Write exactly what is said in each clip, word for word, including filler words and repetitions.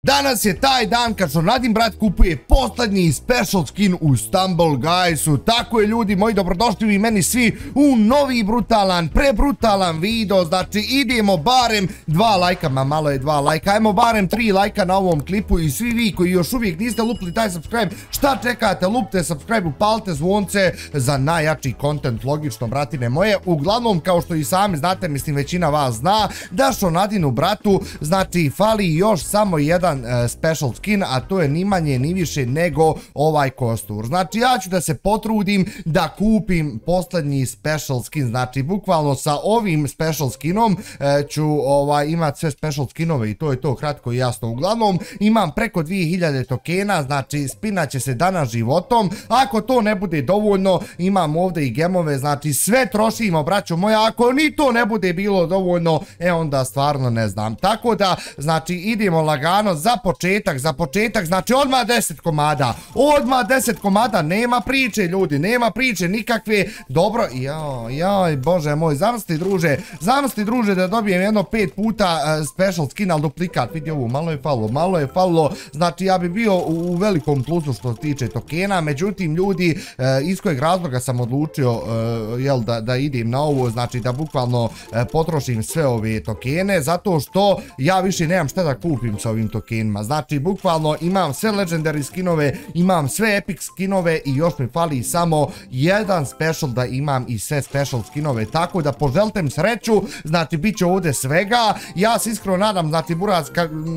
Danas je taj dan kad Šonadin brat kupuje poslednji special skin u Stumble Guysu. Tako je, ljudi moji, dobrodošli vi meni svi u novi brutalan, prebrutalan video. Znači idemo barem dva lajka, ma malo je dva lajka, ajmo barem tri lajka na ovom klipu. I svi vi koji još uvijek niste lupili taj subscribe, šta čekate, lupite subscribe, upalite zvonce za najjači content, logično, bratine moje. Uglavnom, kao što i sami znate, mislim većina vas zna, da Šonadinu bratu, znači fali još samo jedan special skin, a to je ni manje ni više nego ovaj kostur. Znači ja ću da se potrudim da kupim poslednji special skin, znači bukvalno sa ovim special skinom ću imati sve special skinove i to je to, kratko i jasno. Uglavnom imam preko dvije hiljade tokena, znači spinat će se danas životom. Ako to ne bude dovoljno, imam ovdje i gemove, znači sve trošimo, braćo moja. Ako ni to ne bude bilo dovoljno, e onda stvarno ne znam. Tako da, znači idemo lagano. Za početak, za početak, znači odmah deset komada, odmah deset komada, nema priče, ljudi, nema priče nikakve. Dobro, joj, joj, bože moj, zamisli druže, zamisli druže da dobijem jedno pet puta special skin, ali duplikat, vidi ovo, malo je falilo, malo je falilo, znači ja bi bio u velikom plusu što se tiče tokena. Međutim, ljudi, iz kojeg razloga sam odlučio, jel, da idem na ovo, znači da bukvalno potrošim sve ove tokene, zato što ja više nemam šta da kupim sa ovim tokenima. Znači bukvalno imam sve legendary skinove, imam sve epic skinove i još mi fali samo jedan special da imam i sve special skinove, tako da poželite mi sreću, znači bit će ovdje svega. Ja se iskreno nadam, znači Buraz,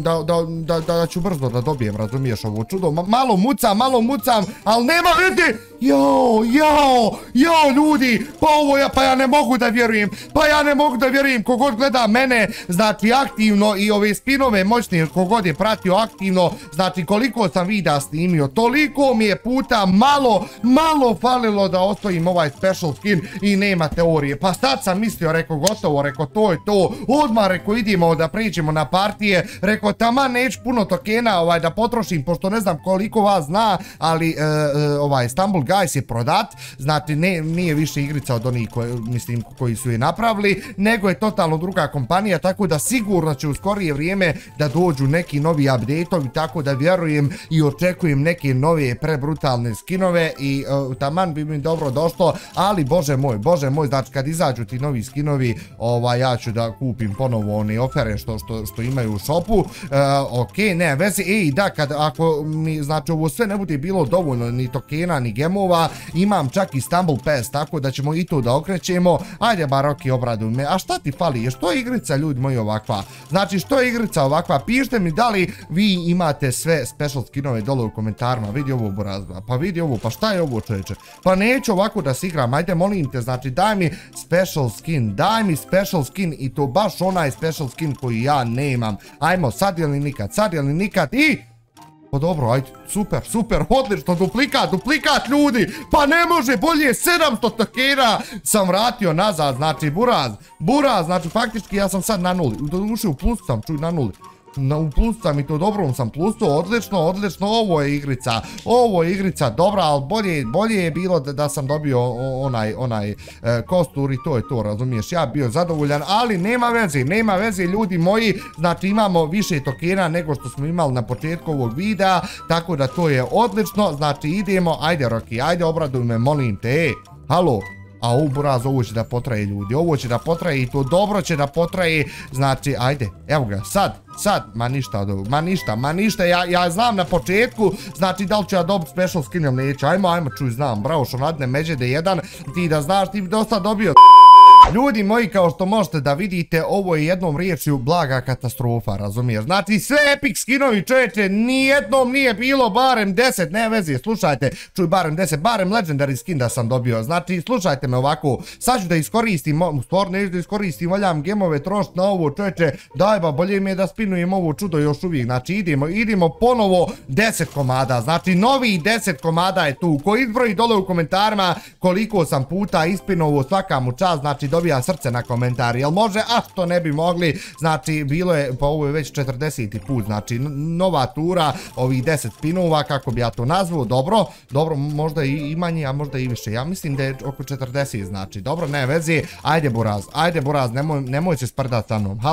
da ću brzo da dobijem, razumiješ, ovo čudo. Malo mucam, malo mucam, ali nema vidi. Jao, jao, jao ljudi, pa ovo ja, pa ja ne mogu da vjerujem, pa ja ne mogu da vjerujem, kogod gleda mene, znači aktivno i ove spinove moćne, kogod je pratio aktivno, znači koliko sam videa snimio, toliko mi je puta malo, malo falilo da osvojim ovaj special skin i nema teorije. Pa sad sam mislio, rekao gotovo, rekao to je to, odmah rekao idemo da pređemo na partije, rekao taman neću puno tokena ovaj da potrošim, pošto ne znam koliko vas zna, ali ovaj Stumble Guys je prodat, znači nije više igrica od onih mislim koji su je napravili, nego je totalno druga kompanija, tako da sigurno će u skorije vrijeme da dođu neki novi update-ovi, tako da vjerujem i očekujem neke nove prebrutalne skinove i taman bi mi dobro došlo, ali bože moj, bože moj, znači kad izađu ti novi skinovi, ovaj ja ću da kupim ponovo one ofere što imaju u shopu. Ok, ne vezi, ej da, kad ako mi, znači ovo sve ne bude bilo dovoljno ni tokena ni gemova, imam čak i Stumble Pass, tako da ćemo i to da okrećemo. Ajde bar ok, obraduj me. A šta ti fali? Što je igrica, ljudi moji, ovakva? Znači što je igrica ovakva? Pišite mi da li vi imate sve special skinove dole u komentarima. Vidi ovo, Buraz, pa vidi ovo, pa šta je ovo, čovječe? Pa neću ovako da se igram, ajde molim te, znači daj mi special skin, daj mi special skin i to baš onaj special skin koji ja nemam. Ajmo, sad ili nikad, sad ili nikad i... Pa dobro, ajde, super, super, odlično, duplikat, duplikat, ljudi, pa ne može, bolje sedamsto tokena sam vratio nazad, znači Buraz, Buraz, znači faktički ja sam sad na nuli, ušao u plus sam, čuj, na nuli. U plus sam i to dobrom sam plusu, odlično, odlično, ovo je igrica, ovo je igrica dobra, ali bolje je bilo da sam dobio onaj kostur i to je to, razumiješ, ja bio zadovoljan, ali nema veze, nema veze, ljudi moji, znači imamo više tokena nego što smo imali na početku ovog videa, tako da to je odlično, znači idemo, ajde Rocky, ajde obraduj me, molim te, ej, halo. A ovo, Buraz, ovo će da potraje, ljudi, ovo će da potraje i to dobro će da potraje, znači, ajde, evo ga, sad, sad, ma ništa od ovog, ma ništa, ma ništa, ja znam na početku, znači da li ću ja dobiti special skin ili neću, ajmo, ajmo, čuj, znam, bravo, Šonadine, Međede jedan, ti da znaš, ti bi dosta dobio. Ljudi moji, kao što možete da vidite, ovo je jednom riječju blaga katastrofa, razumiješ? Znači sve epic skinovi, čovječe, nijednom nije bilo barem deset, ne vezi, slušajte, čuj, barem deset, barem legendary skin da sam dobio, znači slušajte me ovako, sad ću da iskoristim, stvarno neću da iskoristim, voljam gemove trošt na ovo, čovječe, daj ba, bolje mi je da spinujem ovo čudo još uvijek, znači idemo, idemo ponovo deset komada, znači novi deset komada je tu, ko izbroji dole u komentarima koliko sam puta ispinuo, svaka mu čast, znači dobija srce na komentar, jel može, a što ne bi mogli, znači bilo je, pa ovo je već četrdeseti put, znači nova tura, ovih deset spinova, kako bi ja to nazvao, dobro, dobro, možda i manje, a možda i više, ja mislim da je oko četrdeset, znači, dobro, ne vezi, ajde Buraz, ajde Buraz, nemoj se sprdat sa mnom, halo,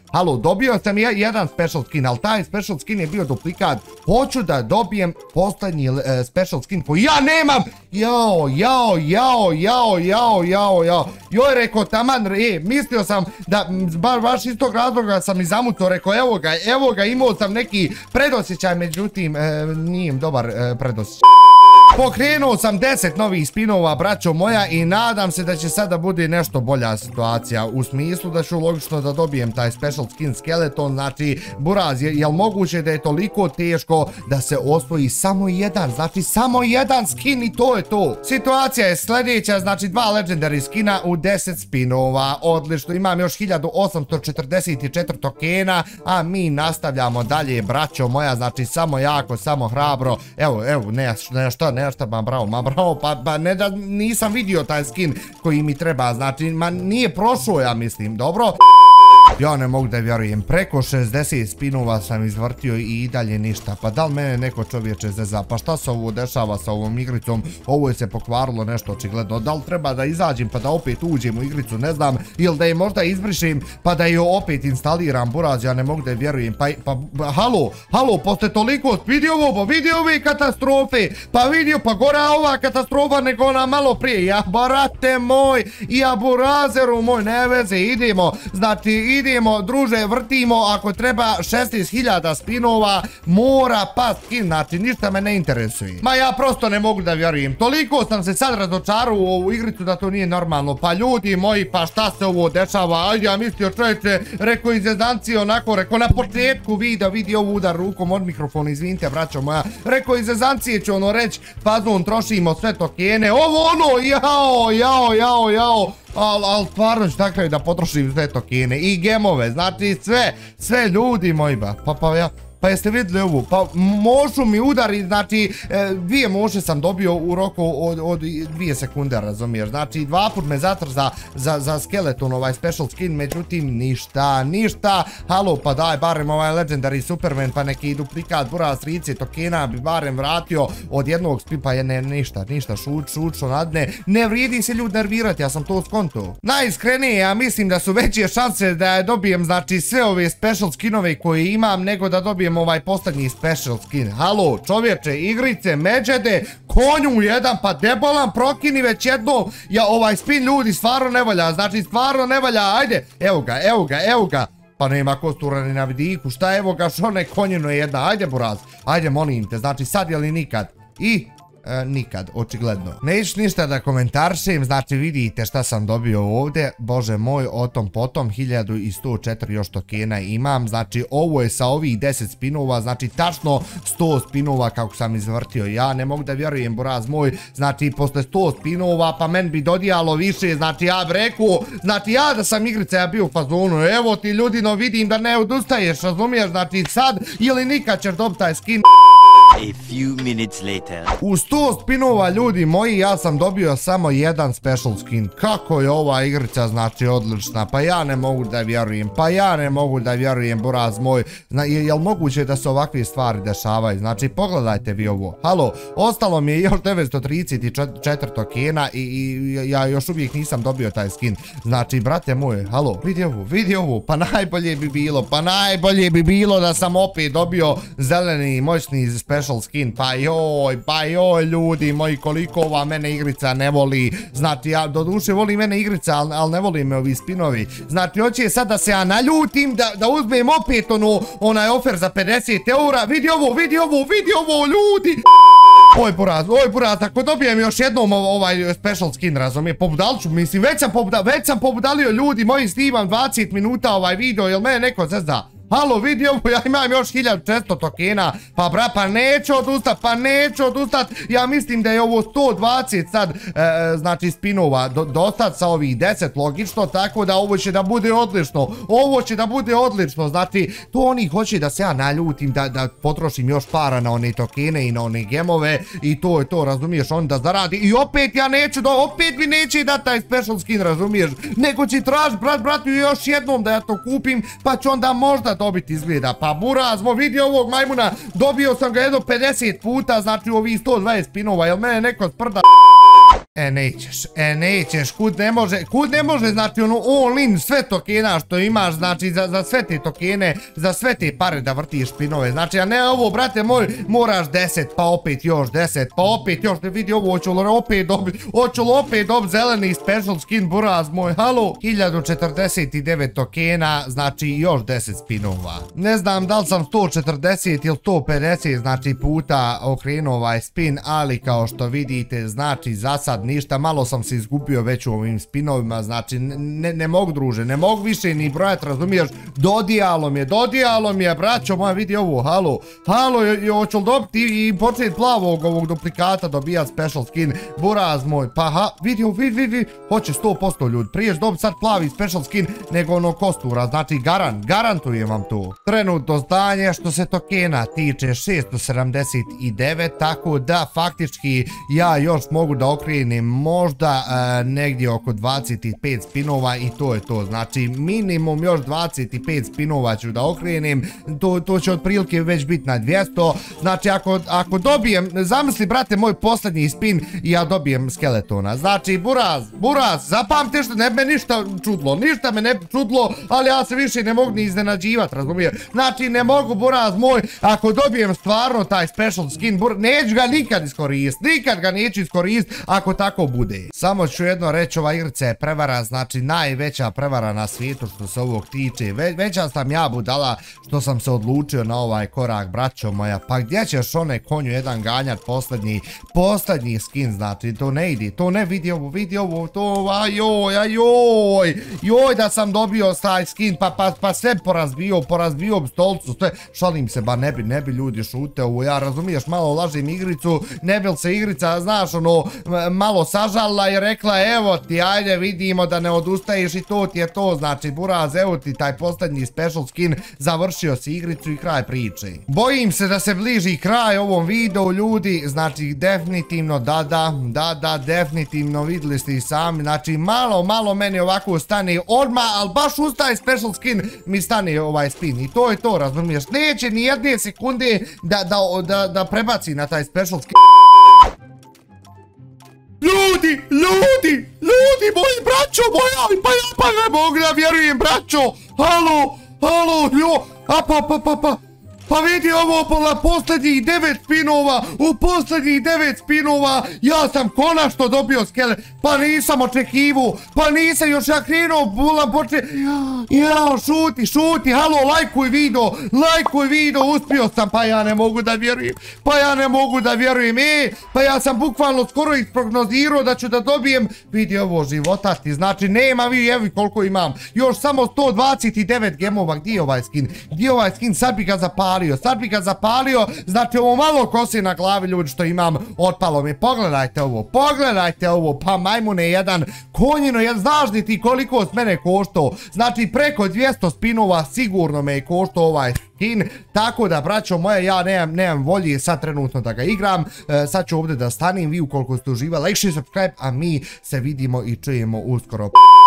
Halo, dobio sam jedan special skin, ali taj special skin je bio duplikat. Hoću da dobijem posljednji special skin koji ja nemam. Jao, jao, jao, jao, jao, jao, jao. Joj, rekao, taman, e, mislio sam da, baš iz tog razloga sam i zamuto, rekao, evo ga, evo ga, imao sam neki predosjećaj, međutim, nije dobar predosjećaj. Pokrenuo sam deset novih spinova, braćo moja, i nadam se da će sada bude nešto bolja situacija, u smislu da ću logično da dobijem taj special skin skeleton. Znači, buraz, je li moguće da je toliko teško da se osvoji samo jedan, znači samo jedan skin i to je to. Situacija je sljedeća, znači dva legendary skina u deset spinova, odlično, imam još hiljadu osamsto četrdeset četiri tokena, a mi nastavljamo dalje, braćo moja, znači samo jako, samo hrabro, evo, evo, ne, ne, šta, ne, šta, ma bravo, ma bravo, pa, pa ne da nisam vidio taj skin koji mi treba, znači, ma nije prošao, ja mislim, dobro? Ja ne mogu da vjerujem, preko šezdeset spinova sam izvrtio i dalje ništa, pa da li mene neko čovječe zeza, pa šta se ovo dešava sa ovom igricom, ovo je se pokvarilo nešto očigledno, da li treba da izađem pa da opet uđem u igricu, ne znam, ili da je možda izbrišem pa da je opet instaliram, buraz, ja ne mogu da vjerujem, pa, pa, halo, halo, posle toliko, vidi ovo, pa vidi ove katastrofe, pa vidio, pa gora ova katastrofa nego ona malo prije, ja brate moj, ja burazeru moj, ne veze, idemo, znači, idemo, druže, vrtimo, ako treba šesnaest hiljada spinova, mora pa skin, znači ništa me ne interesuje. Ma ja prosto ne mogu da vjerujem, toliko sam se sad razočarao u ovu igricu da to nije normalno, pa ljudi moji, pa šta se ovo dešava, ajde, ja mislio čovječe, rekao iz zezanci onako, rekao na početku vida, vidi ovu udar rukom od mikrofona, izvinite braćo moja, rekao iz zezancije će ono reći, fazon, trošimo sve tokene, ovo ono, jao, jao, jao, jao, ali al, stvarno ću tako da potrošim sve tokene i gemove, znači sve, sve ljudi moji ba, pa pa ja, pa jeste vidjeli ovu, pa mošu mi udari, znači dvije moše sam dobio u roku od dvije sekunde, razumiješ, znači dva put me zatrza za skeleton ovaj special skin, međutim ništa, ništa, halo pa daj barem ovaj legendary superman pa neki duplikat buraz trideset tokena bi barem vratio od jednog spin, pa je ne, ništa, ništa, šut, šut, što nadne, ne vrijedi se ljudi nervirati, ja sam to skonto. Najiskrenije, ja mislim da su veće šanse da dobijem, znači sve ove special skinove koje imam, nego da dobijem ovaj posljednji special skin. Halo, čovječe, igrice, međede, konju jedan, pa debolan, prokini već jedno, ja ovaj spin ljudi stvarno ne valja, znači stvarno ne valja, ajde, evo ga, evo ga, evo ga, pa nema kostura ni na vidiku, šta evo ga, što ne konjino jedna, ajde buraz, ajde molim te, znači sad je li nikad, i... E, nikad, očigledno. Neću ništa da komentaršim, znači vidite šta sam dobio ovdje, bože moj, o tom potom, hiljadu sto četiri još tokena imam, znači ovo je sa ovih deset spinova, znači tačno sto spinova kako sam izvrtio, ja ne mogu da vjerujem, buraz moj, znači posle sto spinova pa men bi dodijalo više, znači ja bi rekao, znači ja da sam igrica ja bio u fazonu, evo ti ljudino vidim da ne odustaješ, razumiješ, znači sad ili nikad ćeš dobiti taj skin. A few minutes later. U sto spinova ljudi moji ja sam dobio samo jedan special skin. Kako je ova igrica znači odlična, pa ja ne mogu da vjerujem, pa ja ne mogu da vjerujem, buraz moj. Je li moguće da se ovakve stvari dešavaju? Znači pogledajte vi ovo. Halo, ostalo mi je još devetsto trideset četiri tokena i ja još uvijek nisam dobio taj skin. Znači brate moj, halo, vidi ovo, vidi ovo, pa najbolje bi bilo, pa najbolje bi bilo da sam opet dobio zeleni moćni special skin, pa joj, pa joj ljudi moji, koliko ova mene igrica ne voli, znači ja do duše voli mene igrica, ali al ne voli me ovi spinovi, znači hoće sad da se ja naljutim, da, da uzmem opet ono, onaj ofer za pedeset eura, vidi ovo, vidi ovo, vidi ovo ljudi! Oj buraz, oj buraz, ako dobijem još jednom ovaj special skin, razumije, pobudalču, mislim, već sam, pobuda, već sam pobudalio ljudi moji, snimam dvadeset minuta ovaj video, jel mene neko zezda? Halo, vidi ovo, ja imam još hiljadu četiristo tokena, pa bra, pa neću odustat, pa neću odustat, ja mislim da je ovo sto dvadeset sad, e, znači spinova, do, dostat sa ovih deset, logično, tako da ovo će da bude odlično, ovo će da bude odlično, znači, to oni hoće da se ja naljutim, da, da potrošim još para na one tokene i na one gemove, i to je to, razumiješ, on da zaradi, i opet ja neću, da, opet mi neće dati taj special skin, razumiješ, nego će traži, brat, bratu, još jednom da ja to kupim, pa ću onda možda dobiti izgleda, pa buraz, mo vidi ovog majmuna, dobio sam ga jedno pedeset puta, znači u ovih sto dvadeset spinova, jel mene neko sprda? E, nećeš, e, nećeš, kud ne može, kud ne može, znači ono all in sve tokena što imaš, znači za, za sve te tokene, za sve te pare da vrtiš spinove, znači a ne ovo, brate moj, moraš deset, pa opet još deset, pa opet još, ne vidi ovo, hoću li opet dobiti, hoću li opet dobiti zeleni special skin, buraz moj, halo, hiljadu četrdeset devet tokena, znači još deset spinova, ne znam da li sam sto četrdeset ili sto pedeset, znači puta okrenuo ovaj spin, ali kao što vidite, znači za sad ništa, malo sam se izgubio već u ovim spinovima, znači ne, ne mogu druže, ne mogu više ni brojati, razumiješ, dodijalo mi je, dodijalo mi je, braćo moja, vidi ovo, halo, halo, hoću li dobiti i početi plavog ovog duplikata dobijati special skin, buraz moj, pa ha, vidi, vidi, vidi, hoće sto posto ljudi, priješ dobiti sad plavi special skin nego ono kostura, znači garant, garantujem vam to. Trenutno stanje što se tokena tiče šesto sedamdeset devet, tako da faktički ja još mogu da okrenem možda e, negdje oko dvadeset pet spinova i to je to, znači minimum još dvadeset pet spinova ću da okrenem, to, to će otprilike već biti na dvjesto, znači ako, ako dobijem, zamisli brate moj posljednji spin i ja dobijem skeletona, znači buraz, buraz, zapamte što ne me ništa čudlo, ništa me ne čudlo, ali ja se više ne mogu ni iznenađivati, razumije, znači ne mogu buraz moj, ako dobijem stvarno taj special skin, buraz, neću ga nikad iskoristiti, nikad ga neću iskoristiti ako tako bude. Samo ću jedno reći, ova igrica je prevara, znači najveća prevara na svijetu što se ovog tiče, Ve, veća sam ja budala što sam se odlučio na ovaj korak, braćo moja, pa gdje ćeš one konju jedan ganjat posljednji, posljednji skin, znači to ne ide, to ne vidi ovo, vidi ovo, to, ajoj, ajoj, joj da sam dobio taj skin, pa, pa, pa sve porazbio, porazbio stolcu, sve, šalim se, ba ne bi, ne bi ljudi šute ovo, ja razumiješ, malo lažim igricu, ne bi se igrica, znaš, ono, malo sažala i rekla, evo ti, ajde vidimo da ne odustaješ i to ti je to, znači buraz, evo ti taj posljednji special skin, završio si igricu i kraj priče. Bojim se da se bliži kraj ovom videu, ljudi, znači definitivno, da, da, da, da, definitivno, vidjeli ste i sami, znači malo, malo meni ovako stane odmah, ali baš uz taj special skin mi stane ovaj spin i to je to, razumiješ, neće ni jedne sekunde da, da, da, da prebaci na taj special skin. Ljudi, ljudi, ljudi, moji braćo, moja, pa ja pa ne mogu da vjerujem, braćo, halo, halo, jo, a pa, pa, pa, pa, pa vidi ovo pola posljednjih devet spinova, u posljednjih devet spinova, ja sam konačno dobio skelet, pa nisam očekivu, pa nisam još ja krenuo, bulam poče, ja, šuti, šuti, halo, lajkuj video, lajkuj video, uspio sam, pa ja ne mogu da vjerujem, pa ja ne mogu da vjerujem, e, pa ja sam bukvalno skoro isprognozirao da ću da dobijem, vidi ovo životati, znači nema vi, evi koliko imam, još samo sto dvadeset devet gemova, gdje je ovaj skin, gdje je ovaj skin, sad bi ga zapalio, sad bi ga zapalio, znači ovo malo kose na glavi ljudi što imam, otpalo mi, pogledajte ovo, pogledajte ovo, pa majmune jedan, konjino, ja znaš li ti koliko s mene koštao, znači preko dvjesto spinova sigurno me je koštao ovaj skin, tako da braćo moje, ja nemam, nemam volje sad trenutno da ga igram, e, sad ću ovdje da stanim, vi ukoliko ste uživali, like, share, subscribe, a mi se vidimo i čujemo uskoro.